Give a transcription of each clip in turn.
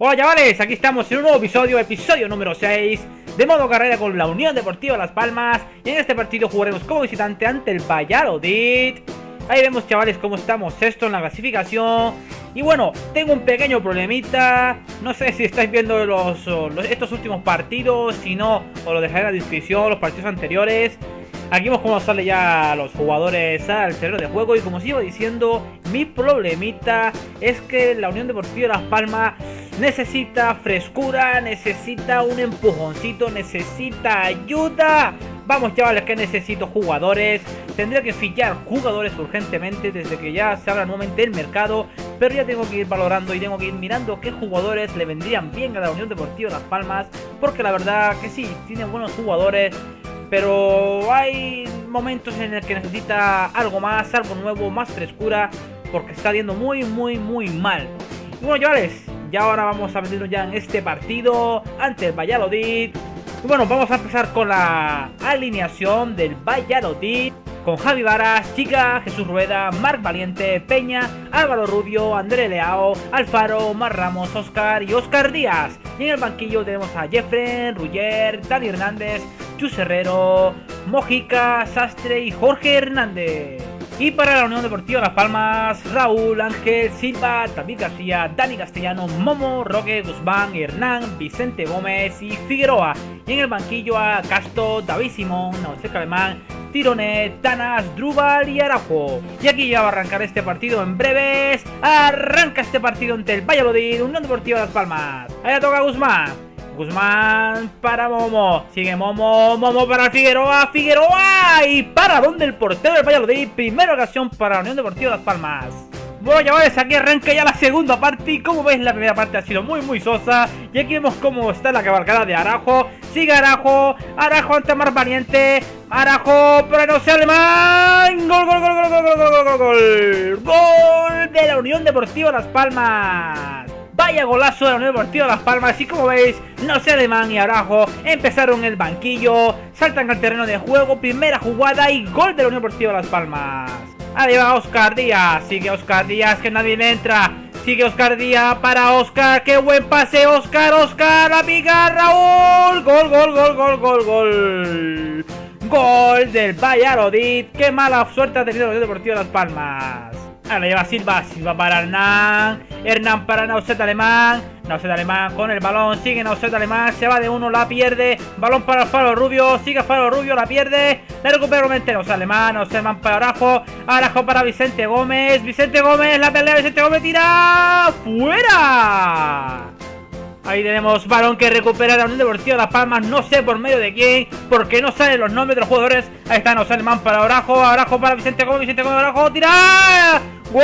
Hola chavales, aquí estamos en un nuevo episodio número 6 de modo carrera con la Unión Deportiva Las Palmas. Y en este partido jugaremos como visitante ante el Valladolid. Ahí vemos chavales cómo estamos esto en la clasificación. Y bueno, tengo un pequeño problemita. No sé si estáis viendo estos últimos partidos. Si no, os lo dejaré en la descripción, los partidos anteriores. Aquí vemos cómo sale ya los jugadores al terreno de juego. Y como os iba diciendo, mi problemita es que la Unión Deportiva Las Palmas necesita frescura, necesita un empujoncito, necesita ayuda. Vamos chavales, que necesito jugadores. Tendría que fichar jugadores urgentemente desde que ya se abra nuevamente el mercado. Pero ya tengo que ir valorando y tengo que ir mirando qué jugadores le vendrían bien a la Unión Deportiva Las Palmas. Porque la verdad que sí, tiene buenos jugadores, pero hay momentos en el que necesita algo más, algo nuevo, más frescura, porque está yendo muy mal. Y bueno chavales, ya ahora vamos a meternos ya en este partido ante el Valladolid. Y bueno, vamos a empezar con la alineación del Valladolid, con Javi Varas, Chica, Jesús Rueda, Marc Valiente, Peña, Álvaro Rubio, André Leao, Alfaro, Mar Ramos, Óscar y Óscar Díaz. Y en el banquillo tenemos a Jeffrey, Ruller, Dani Hernández, Chus Herrero, Mojica, Sastre y Jorge Hernández. Y para la Unión Deportiva Las Palmas, Raúl, Ángel, Silva, David García, Dani Castellano, Momo, Roque, Guzmán, Hernán, Vicente Gómez y Figueroa. Y en el banquillo a Casto, David Simón, Nauseca Alemán, Tironet, Tanas, Drubal y Araujo. Y aquí ya va a arrancar este partido en breves. Arranca este partido ante el Valladolid, Unión Deportiva Las Palmas. Allá toca Guzmán. Guzmán para Momo, sigue Momo, Momo para Figueroa, Figueroa y para donde el portero del Valladolid. Primera ocasión para la Unión Deportiva Las Palmas. Bueno chavales, aquí arranca ya la segunda parte. Y como veis, la primera parte ha sido muy sosa. Y aquí vemos cómo está la cabalgada de Araujo. Sigue Araujo, Araujo ante Mar Valiente, Araujo para no ser alemán. Gol de la Unión Deportiva Las Palmas. Vaya golazo de la Unión Deportiva Las Palmas. Y como veis, no sé alemán y Araujo empezaron en el banquillo, saltan al terreno de juego, primera jugada y gol de la Unión Deportiva Las Palmas. Ahí va Óscar Díaz, sigue Óscar Díaz, que nadie le entra. Sigue Óscar Díaz para Óscar, qué buen pase Óscar, la pica Raúl. Gol del Valladolid. Qué mala suerte ha tenido la Unión Deportiva Las Palmas. Ahora la lleva Silva, Silva para Hernán, Hernán para Nauseca Alemán, Nauseca Alemán con el balón, sigue Nauseca Alemán, se va de uno, la pierde, balón para Alfaro Rubio, sigue Alfaro Rubio, la pierde, la recupera nuevamente Nauseca Alemán para Araujo, Araujo para Vicente Gómez, la pelea, Vicente Gómez tira fuera. Ahí tenemos balón que recupera la Unión Deportiva Las Palmas, no sé por medio de quién, porque no salen los nombres de los jugadores. Ahí está Nauseca Alemán para Araujo, Araujo para Vicente Gómez, Araujo, tira.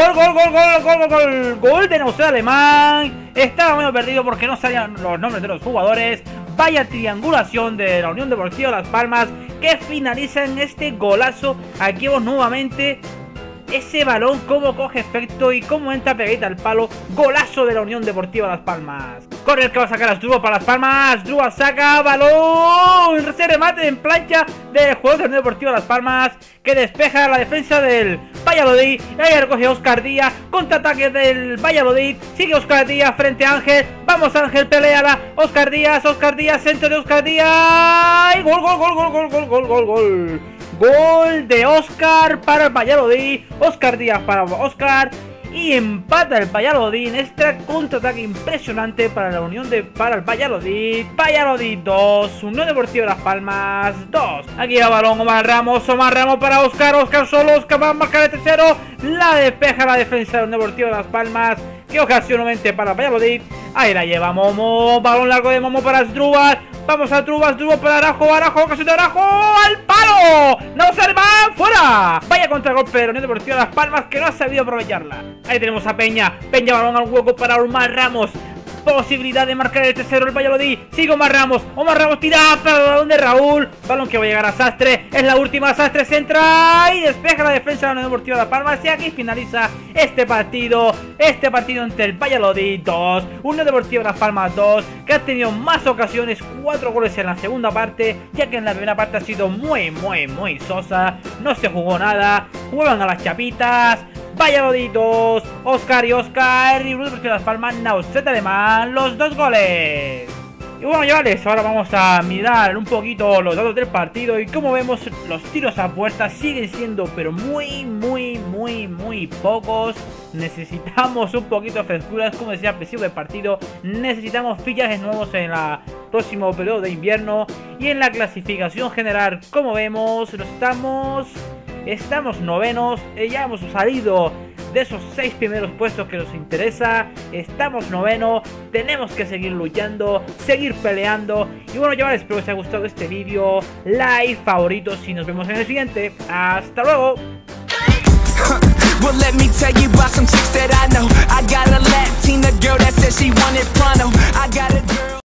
Gol de Nauseca Alemán. Estaba medio perdido porque no salían los nombres de los jugadores. Vaya triangulación de la Unión Deportiva Las Palmas que finaliza en este golazo. Aquí vemos nuevamente ese balón, cómo coge efecto y cómo entra pegadita al palo. Golazo de la Unión Deportiva Las Palmas. Corre el que va a sacar a Asdrúbal para Las Palmas. Asdrúbal saca balón. Ese remate en plancha del jugador de la Unión Deportiva Las Palmas, que despeja la defensa del Valladolid. Y ahí recoge Óscar Díaz. Contraataque del Valladolid. Sigue Óscar Díaz frente a Ángel. Vamos Ángel, peleala. Óscar Díaz, centro de Óscar Díaz. Y gol. Gol de Óscar para el Valladolid. Óscar Díaz para Óscar. Y empata el Valladolid en este contraataque impresionante para la para el Valladolid. Valladolid 2, Unión Deportiva Las Palmas 2. Aquí va balón Omar Ramos para Óscar. Óscar solo, Óscar va a marcar el tercero. La despeja la defensa de la Unión Deportiva Las Palmas, que ocasión nuevamente para el Valladolid. Ahí la lleva Momo, balón largo de Momo para Asdrúbal. Vamos a Asdrúbal para Araujo, ocasión de Araujo, al palo. No se va, fuera. Vaya contragolpe de la Unión Deportiva Las Palmas, que no ha sabido aprovecharla. Ahí tenemos a Peña, balón al hueco para Omar Ramos. Posibilidad de marcar el tercero el Valladolid. Sigue Omar Ramos tira para el balón de Raúl. Balón que va a llegar a Sastre. Es la última, Sastre centra y despeja la defensa de la Unión Deportiva Las Palmas. Y aquí finaliza este partido entre el Valladolid 2, Unión Deportiva Las Palmas 2, que ha tenido más ocasiones, 4 goles en la segunda parte, ya que en la primera parte ha sido muy sosa. No se jugó nada, jugaban a las chapitas. Valladolid 2, Oscar y Oscar, y Bruno de Las Palmas, Nauset Alemán, los 2 goles. Y bueno, chavales, ahora vamos a mirar un poquito los datos del partido. Y como vemos, los tiros a puerta siguen siendo pero muy pocos. Necesitamos un poquito de frescuras, como decía al principio del partido. Necesitamos fichajes nuevos en el próximo periodo de invierno. Y en la clasificación general, como vemos, estamos novenos. Ya hemos salido de esos 6 primeros puestos que nos interesa. Estamos noveno, tenemos que seguir luchando, seguir peleando. Y bueno, chavales, espero que os haya gustado este vídeo. Like, favoritos y nos vemos en el siguiente. Hasta luego. Well, let me tell you about some chicks that I know. I got a Latina girl that said she wanted pronto. I got a girl